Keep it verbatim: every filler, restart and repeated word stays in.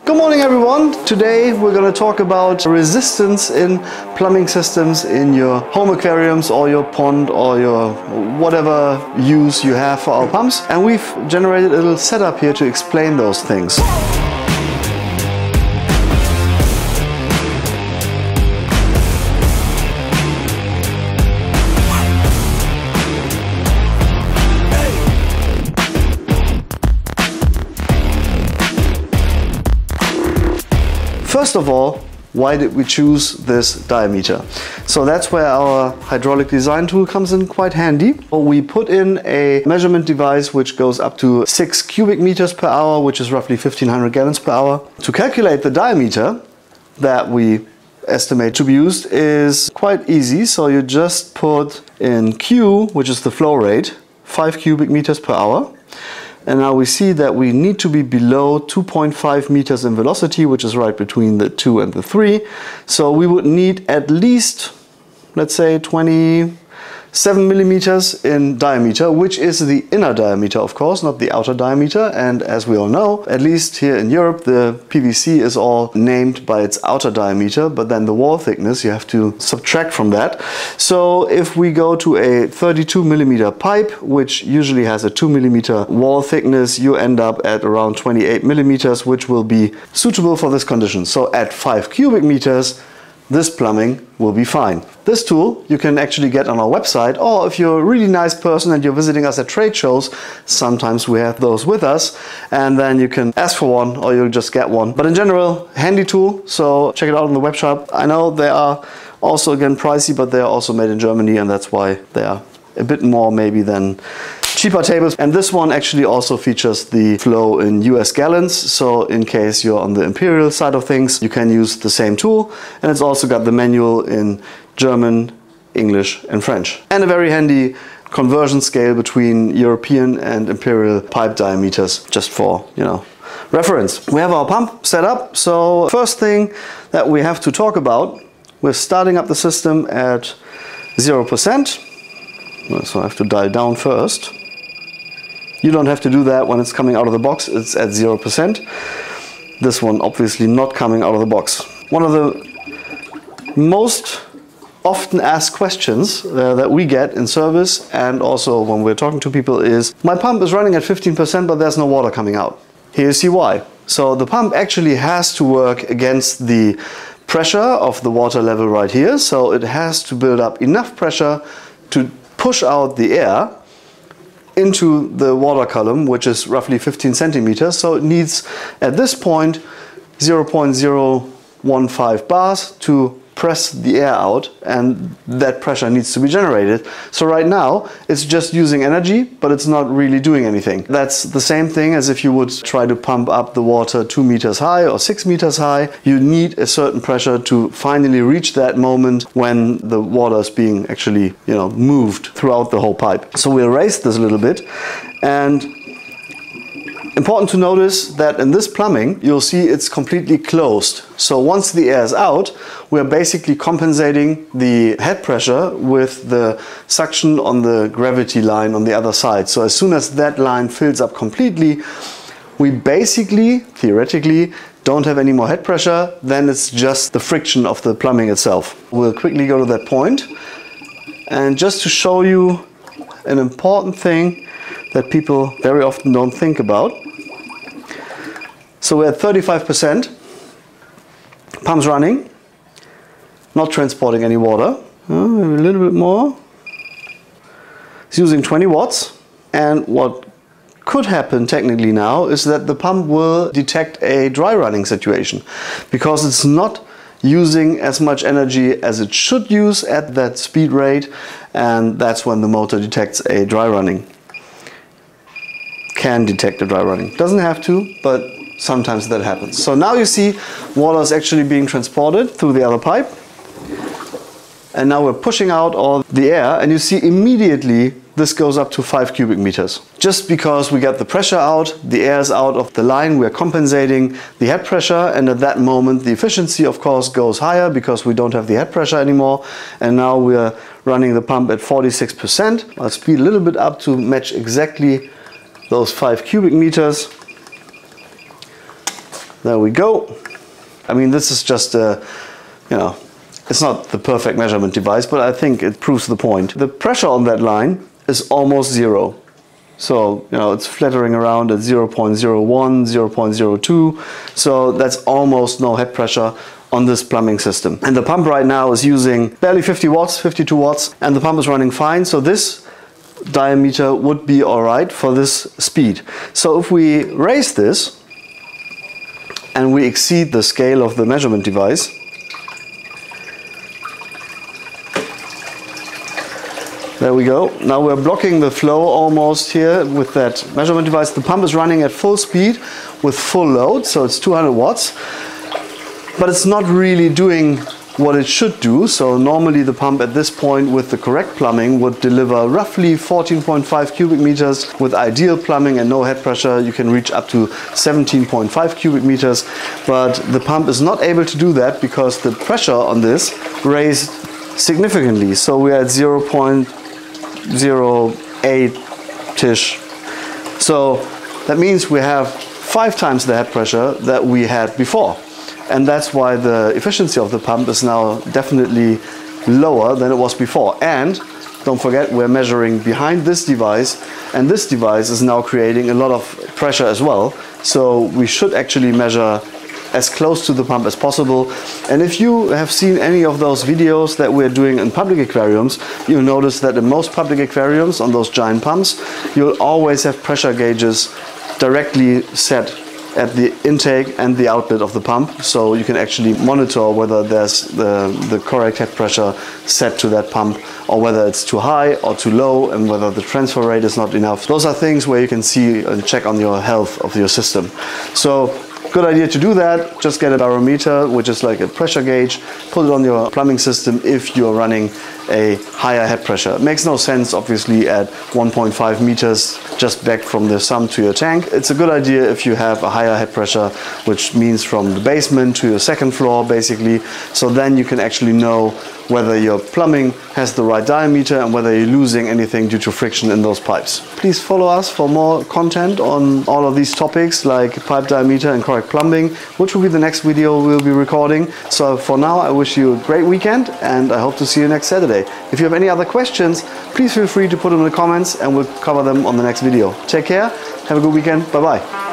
Good morning everyone. Today we're going to talk about resistance in plumbing systems in your home aquariums or your pond or your whatever use you have for our pumps. And we've generated a little setup here to explain those things. First of all, why did we choose this diameter? So that's where our hydraulic design tool comes in quite handy. We put in a measurement device which goes up to six cubic meters per hour, which is roughly fifteen hundred gallons per hour. To calculate the diameter that we estimate to be used is quite easy. So you just put in Q, which is the flow rate, five cubic meters per hour. And now we see that we need to be below two point five meters in velocity, which is right between the two and the three. So we would need at least, let's say, twenty-seven millimeters in diameter, which is the inner diameter, of course, not the outer diameter. And as we all know, at least here in Europe, the P V C is all named by its outer diameter, but then the wall thickness you have to subtract from that. So if we go to a thirty-two millimeter pipe, which usually has a two millimeter wall thickness, you end up at around twenty-eight millimeters, which will be suitable for this condition. So at five cubic meters, this plumbing will be fine. This tool you can actually get on our website, or if you're a really nice person and you're visiting us at trade shows, sometimes we have those with us, and then you can ask for one or you'll just get one. But in general, handy tool, so check it out on the web shop. I know they are also again pricey, but they are also made in Germany, and that's why they are a bit more maybe than cheaper tables. And this one actually also features the flow in U S gallons, so in case you're on the imperial side of things, you can use the same tool. And it's also got the manual in German, English and French, and a very handy conversion scale between European and imperial pipe diameters, just for, you know, reference. We have our pump set up. So first thing that we have to talk about, we're starting up the system at zero percent. So I have to dial down first. You don't have to do that when it's coming out of the box. It's at zero percent. This one obviously not coming out of the box. One of the most often asked questions uh, that we get in service and also when we're talking to people is, my pump is running at fifteen percent, but there's no water coming out. Here you see why. So the pump actually has to work against the pressure of the water level right here. So it has to build up enough pressure to push out the air into the water column, which is roughly fifteen centimeters. So it needs at this point zero point zero one five bars to press the air out, and that pressure needs to be generated. So right now it's just using energy, but it's not really doing anything. That's the same thing as if you would try to pump up the water two meters high or six meters high. You need a certain pressure to finally reach that moment when the water is being actually, you know, moved throughout the whole pipe. So we'll raise this a little bit, and important to notice that in this plumbing, you'll see it's completely closed. So once the air is out, we're basically compensating the head pressure with the suction on the gravity line on the other side. So as soon as that line fills up completely, we basically, theoretically, don't have any more head pressure. Then it's just the friction of the plumbing itself. We'll quickly go to that point. And just to show you an important thing that people very often don't think about. So we're at thirty-five percent, pump's running, not transporting any water, uh, maybe a little bit more. It's using twenty watts, and what could happen technically now is that the pump will detect a dry running situation because it's not using as much energy as it should use at that speed rate, and that's when the motor detects a dry running. Can detect a dry running. Doesn't have to, but sometimes that happens. So now you see water is actually being transported through the other pipe, and now we're pushing out all the air, and you see immediately this goes up to five cubic meters. Just because we get the pressure out, the air is out of the line, we're compensating the head pressure, and at that moment the efficiency of course goes higher because we don't have the head pressure anymore, and now we're running the pump at forty-six percent. I'll speed a little bit up to match exactly those five cubic meters. There we go. I mean, this is just a, you know, it's not the perfect measurement device, but I think it proves the point. The pressure on that line is almost zero. So, you know, it's fluttering around at zero point zero one, zero point zero two. So that's almost no head pressure on this plumbing system. And the pump right now is using barely fifty watts, fifty-two watts, and the pump is running fine. So this diameter would be all right for this speed. So if we raise this and we exceed the scale of the measurement device, there we go. Now we're blocking the flow almost here with that measurement device. The pump is running at full speed with full load, so it's two hundred watts. But it's not really doing what it should do. So normally the pump at this point with the correct plumbing would deliver roughly fourteen point five cubic meters. With ideal plumbing and no head pressure, you can reach up to seventeen point five cubic meters. But the pump is not able to do that because the pressure on this raised significantly. So we're at zero point zero eight-ish. So that means we have five times the head pressure that we had before. And that's why the efficiency of the pump is now definitely lower than it was before. And don't forget, we're measuring behind this device, and this device is now creating a lot of pressure as well. So we should actually measure as close to the pump as possible. And if you have seen any of those videos that we're doing in public aquariums, you'll notice that in most public aquariums on those giant pumps, you'll always have pressure gauges directly set at the intake and the outlet of the pump, so you can actually monitor whether there's the, the correct head pressure set to that pump, or whether it's too high or too low, and whether the transfer rate is not enough. Those are things where you can see and check on your health of your system. So good idea to do that. Just get a barometer, which is like a pressure gauge, put it on your plumbing system if you're running a higher head pressure. It makes no sense, obviously, at one point five meters just back from the sump to your tank. It's a good idea if you have a higher head pressure, which means from the basement to your second floor, basically. So then you can actually know whether your plumbing has the right diameter and whether you're losing anything due to friction in those pipes. Please follow us for more content on all of these topics, like pipe diameter and correct plumbing, which will be the next video we'll be recording. So for now, I wish you a great weekend, and I hope to see you next Saturday. If you have any other questions, please feel free to put them in the comments and we'll cover them on the next video. Take care, have a good weekend, bye bye.